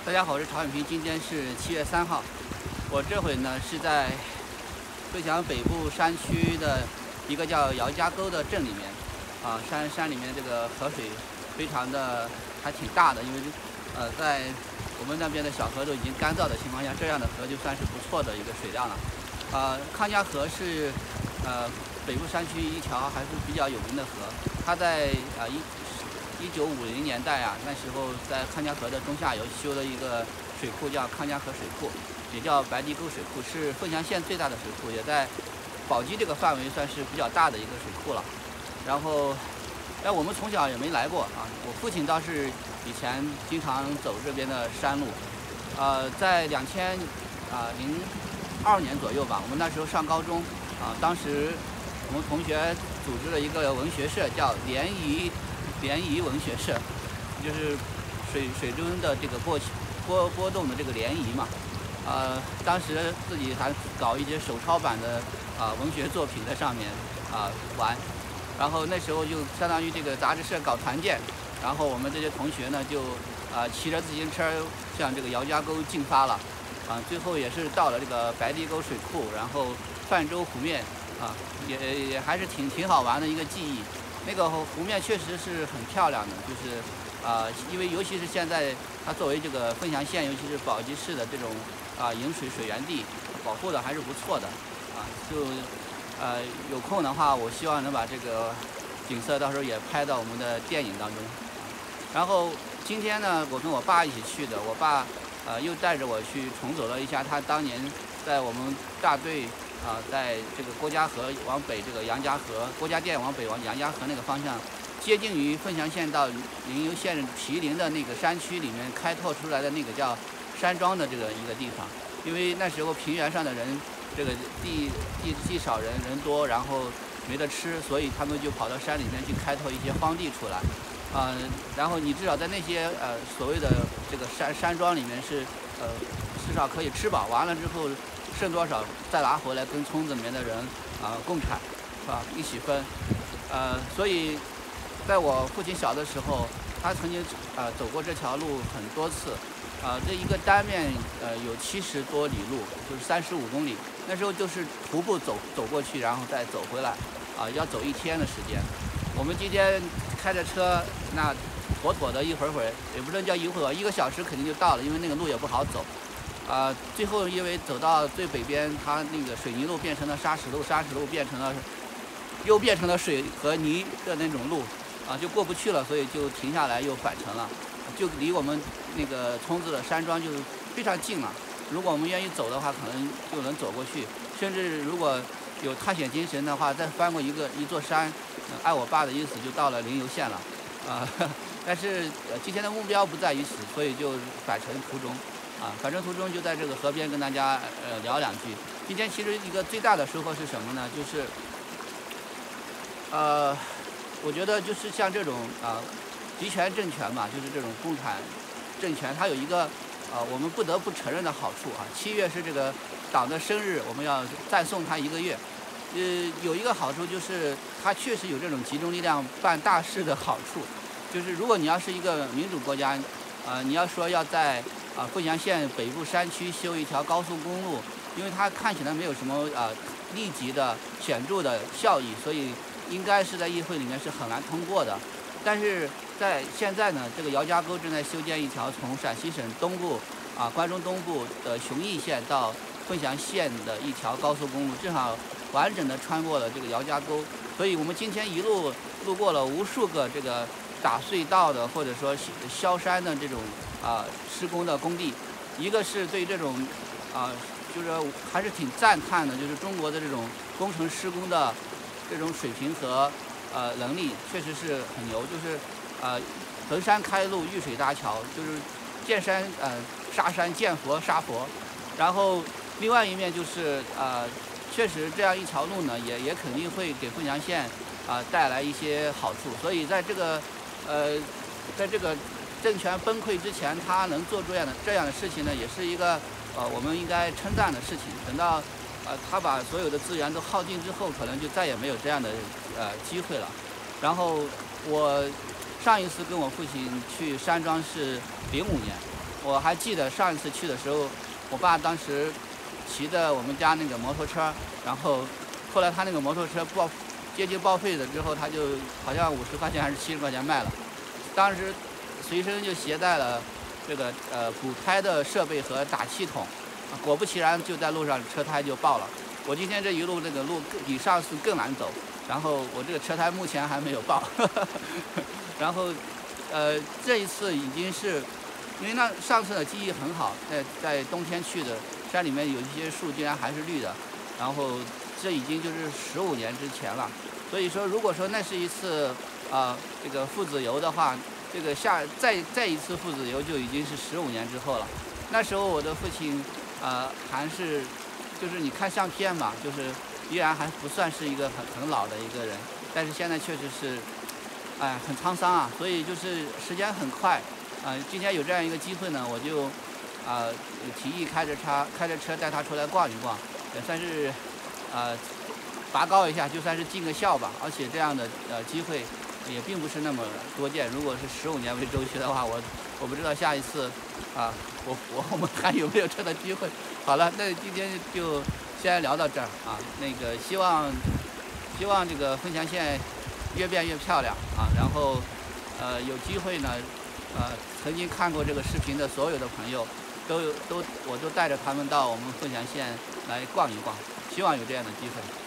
大家好，我是曹远平，今天是7月3号。我这回呢是在贵阳北部山区的一个叫姚家沟的镇里面，山里面这个河水非常的还挺大的，因为在我们那边的小河都已经干燥的情况下，这样的河就算是不错的一个水量了。康家河是北部山区一条还是比较有名的河，它在1950年代那时候在康家河的中下游修了一个水库，叫康家河水库，也叫Baidigou水库，是凤翔县最大的水库，也在宝鸡这个范围算是比较大的一个水库了。然后，我们从小也没来过我父亲倒是以前经常走这边的山路。在2002年左右吧，我们那时候上高中当时我们同学组织了一个文学社，叫联谊文学社，就是水中的这个波动的这个涟漪嘛。当时自己还搞一些手抄版的文学作品在上面玩，然后那时候就相当于这个杂志社搞团建，然后我们这些同学呢就骑着自行车向这个姚家沟进发了，最后也是到了这个Baidigou水库，然后泛舟湖面也还是挺好玩的一个记忆。那个湖面确实是很漂亮的，就是因为尤其是现在它作为这个凤翔县，尤其是宝鸡市的这种引水水源地，保护的还是不错的有空的话，我希望能把这个景色到时候也拍到我们的电影当中。然后今天呢，我跟我爸一起去的，我爸又带着我去重走了一下他当年在我们大队在这个郭家河往北，这个杨家河郭家店往北往杨家河那个方向，接近于凤翔县到临游县毗邻的那个山区里面开拓出来的那个叫Shanzhuang的这个一个地方。因为那时候平原上的人这个地少人多，然后没得吃，所以他们就跑到山里面去开拓一些荒地出来。然后你至少在那些所谓的这个山庄里面是至少可以吃饱，完了之后剩多少再拿回来跟村子里面的人共产，一起分。所以在我父亲小的时候，他曾经走过这条路很多次。这一个单面有70多里路，就是35公里。那时候就是徒步走过去，然后再走回来，要走1天的时间。我们今天开着车，那妥的一会儿也不能叫一会儿，1个小时肯定就到了，因为那个路也不好走。最后因为走到最北边，它那个水泥路变成了砂石路，砂石路又变成了水和泥的那种路，就过不去了，所以就停下来又返程了，就离我们那个村子的山庄就非常近了。如果我们愿意走的话，可能就能走过去，甚至如果有探险精神的话，再翻过一座山，按我爸的意思就到了临游县了。但是今天的目标不在于此，所以就返程途中就在这个河边跟大家聊2句。今天其实一个最大的收获是什么呢？就是我觉得就是像这种集权政权嘛，就是这种共产政权，它有一个我们不得不承认的好处7月是这个党的生日，我们要再送他1个月。有一个好处就是它确实有这种集中力量办大事的好处，就是如果你要是一个民主国家，你要说要在凤翔县北部山区修一条高速公路，因为它看起来没有什么立即的显著的效益，所以应该是在议会里面是很难通过的。但是在现在呢，这个姚家沟正在修建一条从陕西省东部关中东部的雄毅县到凤翔县的一条高速公路，正好完整的穿过了这个姚家沟。所以我们今天一路路过了无数个这个打隧道的或者说削山的这种施工的工地。一个是对这种就是还是挺赞叹的，就是中国的这种工程施工的这种水平和能力确实是很牛，就是横山开路，遇水搭桥，就是见山杀山，见佛杀佛。然后另外一面就是确实这样一条路呢，也肯定会给凤翔县带来一些好处。所以在这个政权崩溃之前，他能做这样的事情呢，也是一个我们应该称赞的事情。等到他把所有的资源都耗尽之后，可能就再也没有这样的机会了。然后我上一次跟我父亲去山庄是05年， 我还记得上一次去的时候，我爸当时骑着我们家那个摩托车，然后后来他那个摩托车接近报废了之后，他就好像50块钱还是70块钱卖了。当时随身就携带了这个补胎的设备和打气筒，果不其然就在路上车胎就爆了。我今天这一路这个路比上次更难走，然后我这个车胎目前还没有爆，然后这一次已经是。因为上次的记忆很好，在冬天去的，山里面有一些树竟然还是绿的，然后这已经就是15年之前了。所以说，如果说那是一次这个父子游的话，这个再一次父子游就已经是15年之后了。那时候我的父亲还是就是你看相片嘛，就是依然还不算是一个很老的一个人，但是现在确实是很沧桑啊，所以就是时间很快。今天有这样一个机会呢，我就提议开着车带他出来逛一逛，也算是拔高一下，就算是尽个孝吧。而且这样的机会也并不是那么多见。如果是15年为周期的话，我不知道下一次我们还有没有这个机会。好了，那今天就先聊到这儿啊。那个希望这个凤翔县越变越漂亮啊。然后有机会呢。曾经看过这个视频的所有的朋友，我都带着他们到我们凤翔县来逛一逛，希望有这样的机会。